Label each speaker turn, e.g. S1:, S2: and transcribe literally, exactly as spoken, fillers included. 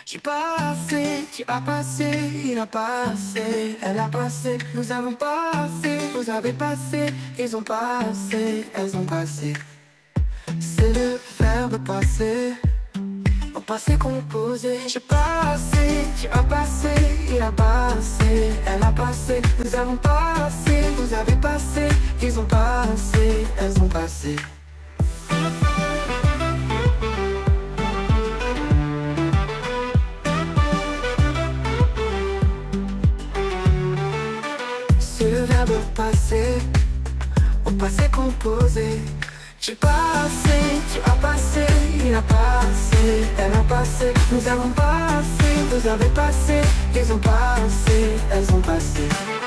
S1: J'ai passé, tu as passé, il a passé, elle a passé, nous avons passé, vous avez passé, ils ont passé, elles ont passé. C'est le verbe passer, au passé composé. J'ai passé, tu as passé, il a passé, elle a passé, nous avons passé, vous avez passé, ils ont passé, elles ont passé. C'est le verbe passer, au passé composé. J'ai passé, tu as passé, il a passé, elle a passé, nous avons passé, vous avez passé, ils ont passé, elles ont passé.